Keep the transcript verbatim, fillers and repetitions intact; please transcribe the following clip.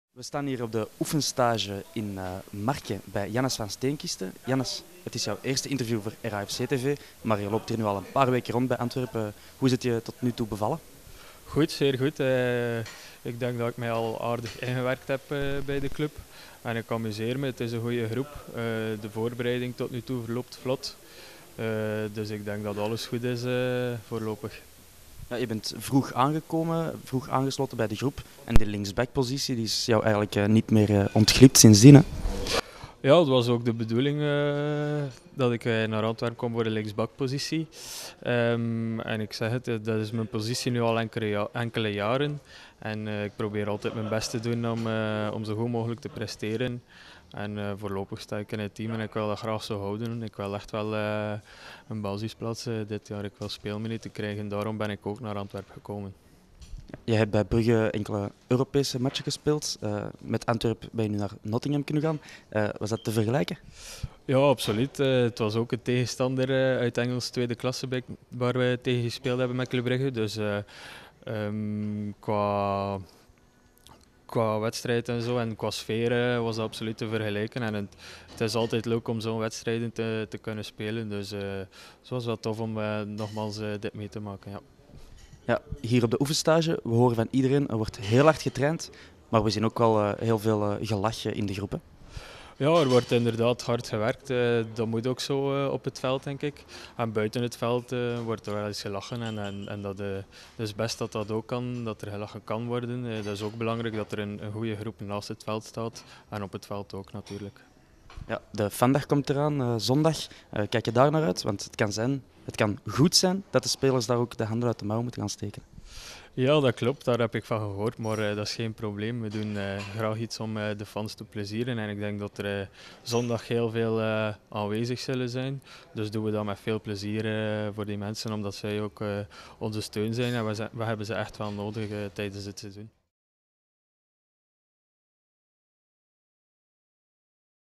We staan hier op de oefenstage in uh, Marken bij Jannes van Steenkisten. Jannes, het is jouw eerste interview voor R A F C T V, maar je loopt hier nu al een paar weken rond bij Antwerpen. Hoe is het je tot nu toe bevallen? Goed, zeer goed. Uh, ik denk dat ik mij al aardig ingewerkt heb uh, bij de club. En ik amuseer me, het is een goede groep. Uh, de voorbereiding tot nu toe verloopt vlot. Uh, dus ik denk dat alles goed is uh, voorlopig. Ja, je bent vroeg aangekomen, vroeg aangesloten bij de groep. En de linksbackpositie die is jou eigenlijk uh, niet meer uh, ontglipt sindsdien, hè? Ja, het was ook de bedoeling uh, dat ik uh, naar Antwerpen kom voor de linksbackpositie. Um, en ik zeg het, dat is mijn positie nu al enkele, ja enkele jaren. En uh, ik probeer altijd mijn best te doen om, uh, om zo goed mogelijk te presteren. En uh, voorlopig sta ik in het team en ik wil dat graag zo houden. Ik wil echt wel uh, een basisplaats uh, dit jaar. Ik wil speelminuten krijgen, daarom ben ik ook naar Antwerpen gekomen. Je hebt bij Brugge enkele Europese matchen gespeeld. Uh, met Antwerpen ben je nu naar Nottingham kunnen gaan. Uh, was dat te vergelijken? Ja, absoluut. Uh, het was ook een tegenstander uh, uit Engels tweede klasse bij, waar we tegen gespeeld hebben met Club Brugge. Dus uh, um, qua, qua wedstrijd en zo en qua sfeer uh, was dat absoluut te vergelijken. En het, het is altijd leuk om zo'n wedstrijden te, te kunnen spelen. Dus uh, het was wel tof om uh, nogmaals uh, dit mee te maken. Ja. Ja, hier op de oefenstage, we horen van iedereen, er wordt heel hard getraind, maar we zien ook wel uh, heel veel uh, gelachje in de groepen. Ja, er wordt inderdaad hard gewerkt. Uh, dat moet ook zo uh, op het veld, denk ik. En buiten het veld uh, wordt er wel eens gelachen. En, en, en dat uh, is best dat dat ook kan, dat er gelachen kan worden. Uh, dat is ook belangrijk dat er een, een goede groep naast het veld staat. En op het veld ook natuurlijk. Ja, de vandaag komt eraan, uh, zondag. Uh, kijk je daar naar uit? Want het kan zijn, het kan goed zijn dat de spelers daar ook de handen uit de mouw moeten gaan steken. Ja, dat klopt. Daar heb ik van gehoord. Maar uh, dat is geen probleem. We doen uh, graag iets om uh, de fans te plezieren. En ik denk dat er uh, zondag heel veel uh, aanwezig zullen zijn. Dus doen we dat met veel plezier uh, voor die mensen. Omdat zij ook uh, onze steun zijn. En we, we hebben ze echt wel nodig uh, tijdens het seizoen.